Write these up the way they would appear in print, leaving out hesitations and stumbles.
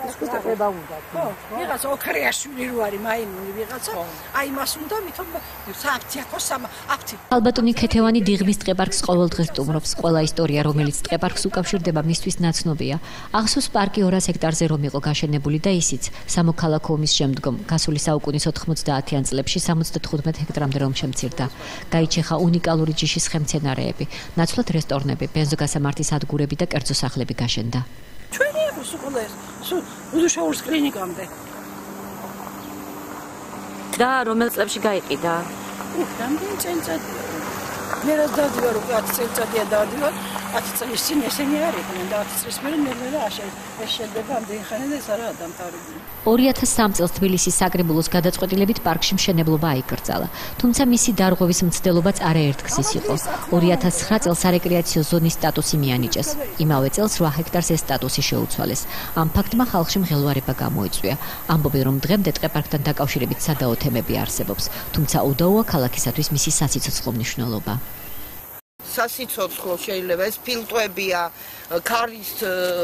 ვიღაცა ოქრიაშვილი რო არის მაიმუნი ვიღაცა აი მას უნდა ვითომ საფთიაქოს აფთი ალბატონი ქეთევანი დიღმის ტყე-პარკს ყოველ დღეს სტუმრობს. ყველა ისტორია, რომელიც ტყე-პარკს უკავშირდება, მისთვის ნაცნობია. ახსოვს პარკი 200 ჰექტარზე რომ იყო გაშენებული და ისიც სამოქალაქო ომის შემდგომ, გასული საუკუნის 90-იან წლებში 75 ჰექტრამდე რომ შემცირდა. გაიჩეხა უნიკალური ჯიშის ხემცენარეები, ნაცვლად რესტორნები, ბენზოგასამართის ადგურები და კერძო სახლები გაშენდა. ჩვენი იყო სულ უდუშაურის კლინიკამდე. და რომელ წლებში გაიყიდა? რამდენი წელიწადია? მე რა დავდივარ, 10 წელიწადია დავდივარ, 10 წლის წინ ესენი არ იყვნენ და 10 წლის მერე მე შედება ამდენი ხანი და ეს არაა დამთავრებული. 2003 წელს თბილისის საკრებულოს გადაწყვეტილებით პარკში მშენებლობა აიკრძალა, თუმცა მისი დარღვევის მცდელობაც არაერთგზის იყო. 2009 წელს სარეკრეაციო ზონის სტატუსი მიანიჭეს. იმავე წელს 8 ჰექტარს ეს სტატუსი შეუცვალეს. ამ ფაქტმა ხალხში მღელვარება გამოიწვია. ამბობენ, რომ დღემდე ტყე-პარკთან დაკავშირებით სადაო თემები არსებობს, თუმცა უდაოა ქალაქისათვის მისი სასიცოცხლო მნიშვნელობა. სასიცოცხლო შეიძლება ეს ფილტვებია, ქარის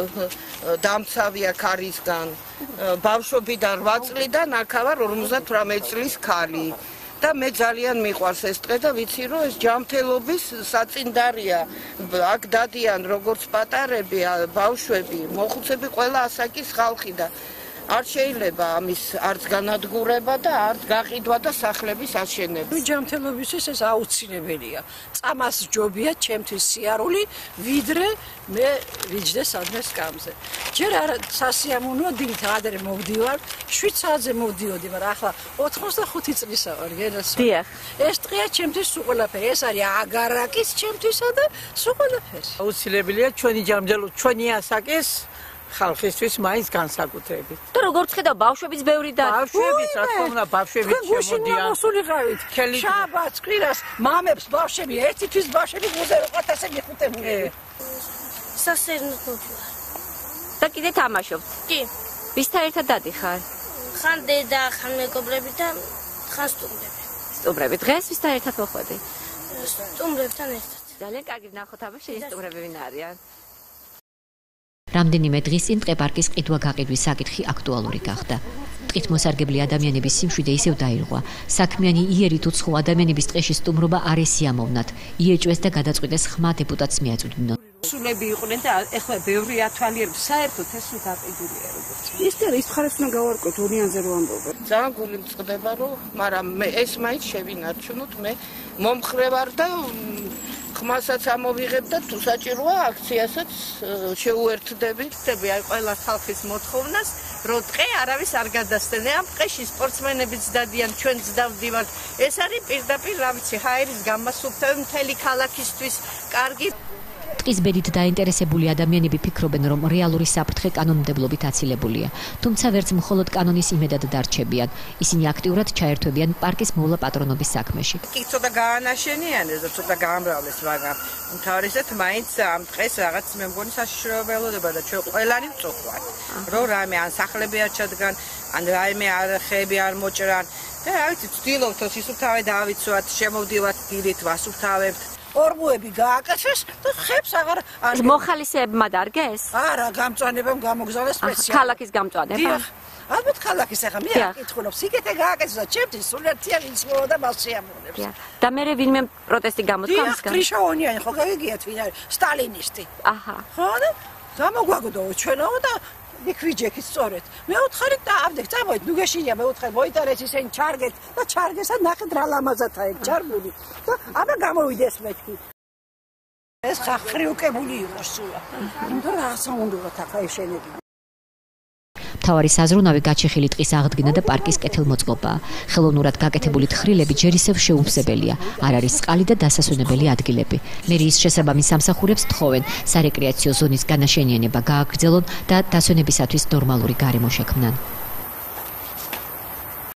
დამცავია ქარისგან, ბავშვობიდან 8 წლიდან აქავარ 58 წლის ქალი. და მე ძალიან მიყვარს ეს ტყე და ვიცი რომ ეს ჯანმრთელობის საწინდარია. აქ დადიან როგორც პატარები, ბავშვები, მოხუცები, ყველა ასაკის ხალხი და არ შეიძლება ამის არც განადგურება და არც გაყიდვა და სახლების აშენება. ჯანმრთელობისთვის ეს აუცილებელია. წამას ჯობია ჩემთვის სიარული, ვიდრე მე ვიჯდე სადმე სკამზე. ჯერ არა სასიამოვნოა დილით ადრე მოვდივარ, 7 საათზე მოვდიოდი, მაგრამ ახლა 85 წლისა ვარ, გერასო. ეს ტყეა ჩემთვის სულ ყველაფერი. ეს არის აგარაკის ჩემთვისა და სულ ყველაფერი. აუცილებელია ჩვენი ჯანმრთელობა, ჩვენი ასაკის ხალხისთვის მაინც განსაკუთრებით. და როგორც ხედავ, ბავშვებიც ბევრი და ბავშვებიც, რა თქმა უნდა, ბავშვებიც შემოდიან. მოსულიყავით. შაბათს, კვირას, მამებს, ბავშვები, ერთი თვის ბავშვები მუზერო ყათასე მიხუტებული. სასერნოდ მოვდივარ. და კიდე თამაშობთ? კი. ვისთან ერთად დადიხარ? ხან დედა, ხან მეგობრები და ხან სტუმრები. სტუმრები. დღეს ვისთან ერთად მოხვედი? სტუმრებთან ერთად. ძალიან კარგი ვნახოთ, აბა შენი სტუმრები ვინ არიან? რამდენიმე დღის წინ ტყე-პარკის ყიდვა-გაყიდვის საკითხი აქტუალური გახდა. ტყით მოსარგებლე ადამიანების სიმშვიდე ისევ დაირღვა. საქმიანი იერით უცხო ადამიანების ტყეში სტუმრობა არ ესიამოვნათ. იეჭვეს და გადაწყვიტეს ხმა დეპუტატს მიაწვდნონ. სულები იყვნენ და ეხლა ბევრი ათვალიერებს საერთოდ ეს გაყიდულია როგორც. ის და ის ხარეს უნდა გავარკვევთ ორიანზე რო ამბობენ. ძალიან გული მწყდება რომ, მაგრამ მე ეს მაინც შევინარჩუნოთ, მე მომხრე ვარ და ხმასაც ამოვიღებ და თუ საჭიროა აქციასაც შეუერთდებით. ხდები აი ყველა ხალხის მოთხოვნას, რომ ტყე არავის არ გადასცენ. ამ ტყეში სპორტსმენებიც დადიან, ჩვენც დავდივართ. ეს არის პირდაპირ რა ვიცი, ჰაერის გამასუფთავებელი მთელი ქალაქისთვის კარგი. ტყის ბედით დაინტერესებული ადამიანები ფიქრობენ, რომ რეალური საფრთხე კანონმდებლობით აცილებულია, თუმცა ვერც მხოლოდ კანონის იმედად დარჩებიან. ისინი აქტიურად ჩაერთვებიან პარკის მოვლა პატრონობის საქმეში. კი ცოტა გაანაშენიანეს და ცოტა გაამრავლეს, მაგრამ უმთავრესად მაინც ამ ტყეს რაღაც მე მგონი საშიშროებელოდება და ჩვენ ყველანი ვწუხავთ, რომ რამე ან სახლები არ ჩადგან, ან რაიმე არხები არ მოჭრან. და რა ვიცი, ვცდილობთ სისუფთავე დავიცვათ, შემოვდივართ დილით, ვასუფთავებთ. ორმოები გააკეთეს და ხებს აღარ მოხალისეებმა დარგეს? არა, გამწვანებამ გამოგზავნეს სპეციალურად. ქალაქის გამწვანება? დიახ. ალბათ ქალაქის ახლა მე არ კითხულობ, სიკეთე გააკეთეს და ჩემთვის სულერთიანი ისმოვა და მას შეამოვნებს. და მე ვინმე პროტესტი გამოთქვა მისგან? კრიშაონიანი ხო გაგიგიათ ვინ არის? სტალინისტი. აჰა. ხო და გამოგვაგდო ჩვენო და ვიქვიჯექით სწორედ. მეუთხარით და ამდენ წამოით, ნუ გეშინია მეუთხარ მოიტარეს ისინი ჩარგეთ და ჩარგესა ნახეთ რა ლამაზათა ეგ ჩარგული და აბა გამოვიდეს მეთქი. ეს ხახრიუკებული იყო სულა. იმიტომ რა საუნდობათ აქ ეშენები. მთავარი საზრუნავი გაჩეხილი ტყის აღდგენა და პარკის კეთილმოწყობაა. ხელოვნურად გაკეთებული თხრილები ჯერ ისევ შეუმსებელია. არ არის წყალი და დასასვენებელი ადგილები. მერიის შესაბამის სამსახურებს თხოვენ სარეკრეაციო ზონის განაშენიანება გააგრძელონ და დასვენებისათვის ნორმალური გარემო შექმნან.